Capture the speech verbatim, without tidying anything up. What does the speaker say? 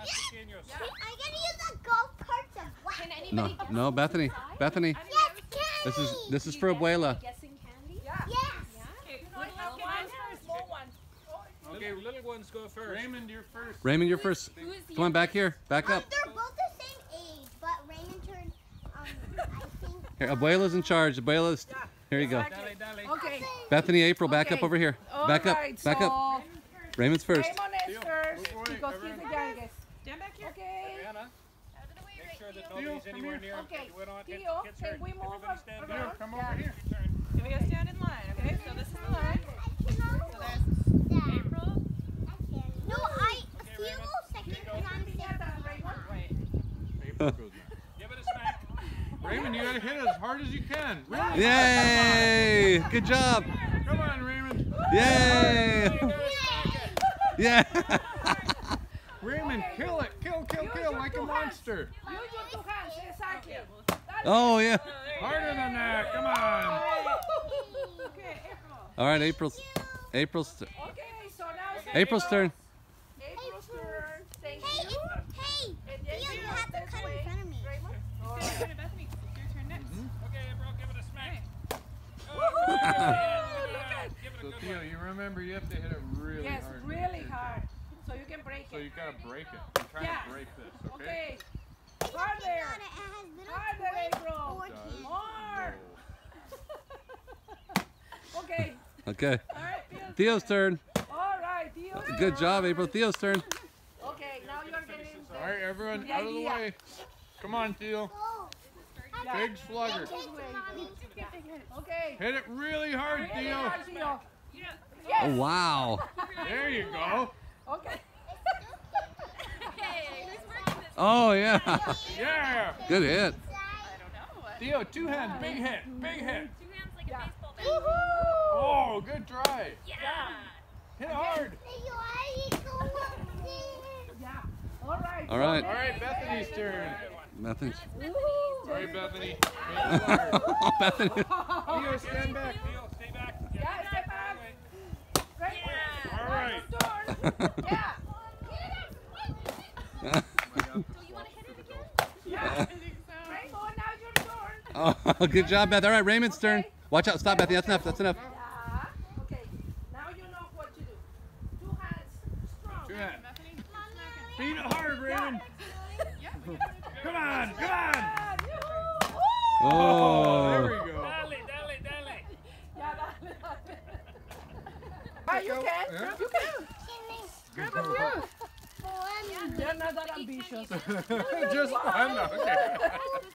I gotta use a golf cart to whack. No, no, Bethany, Bethany. Yes, candy. This is this is for Abuela. Guessing candy? Yes. Okay, little ones go first. Raymond, you're first. Raymond, you're first. Come on, back here, back Um, up. they're both the same age, but Raymond turned, um, I think. Here, Abuela's in charge. Abuela's. Here you go. Exactly. Dale, dale. Okay. Bethany, April, back Okay. up over here. All Back up, right, back up. so Raymond's first. Raymond is first Move away, because everyone. he's the youngest. Stand back here. Okay. Rihanna, Out of the way, make right, sure that Theo. nobody's anywhere near. Okay. Wait on. Kids, Theo, kids can turn. we move Everybody up stand around? back. Come Yeah. over here. Your turn. Can we go stand in line? Okay, so this is the line. I cannot. So there's April. No, I feel second and I'm second. Right. April goes next. Give it a smack. Raymond, you gotta hit it as hard as you can. Raymond. Yay! Good job. Come on, Raymond. Yay! Yeah. Raymond, kill it. Kill, kill, kill like a monster. Use your two hands, exactly. Oh yeah. Harder than that. Come on. Okay, April. All right, April's. April's. Okay, so now it's April's turn. April's turn. Thank Hey, you. hey, And then Theo, you you have to this cut way. in front of me. Raymond. All It's right. your turn, Bethany. It's your turn next. Okay, April, give it a smack. Give it a So good Theo, one. you remember you have to hit it really Yes, hard. really hard. So you can break So it. you gotta break it. I'm trying Yeah. to break this, okay? Okay. Harder. Harder, April. Does More. no. Okay. Okay. All right, Theo's, Theo's turn. All right, Theo's Good turn. job, April. Theo's turn. Okay, now you're getting All right, everyone, Yeah, out of the yeah. way. Come on, Theo. Yeah. Big slugger. This way. Okay. Hit it really hard, Really Theo. hard, Theo. Oh wow. There you go. Okay. Hey, who's working this? Oh yeah. Yeah. Good hit. I don't know. Theo, two hands, big hit, big hit. Two hands like Yeah. a baseball bat. Woohoo! Oh, good try. Yeah. Hit hard. Yeah. All right. All right. All right, Bethany's turn. Nothing. Woohoo! All right, Bethany. Make it hard. Oh, Bethany. Theo, stand back. Theo, stay back. Yeah, step back. Right. Yeah. All right. Yeah. So you want to hit it again? Yeah. I think so. Rainbow, now your turn. Oh, good job, Beth. All right, Raymond's turn. Watch out. Stop, Bethany. That's enough. That's enough. Yeah. Okay. Now you know what to do. Two hands strong. Two hands. Bethany? Beat it hard, Raymond. Yeah, we can do it. Come on, come on. Yeah, yoo-hoo. Oh, there Oh. we go. Dale, dale, dale. Yeah, dale, dale. Ah, you can. Yeah. You can. Grab a few. They're not that ambitious. Just one. Okay.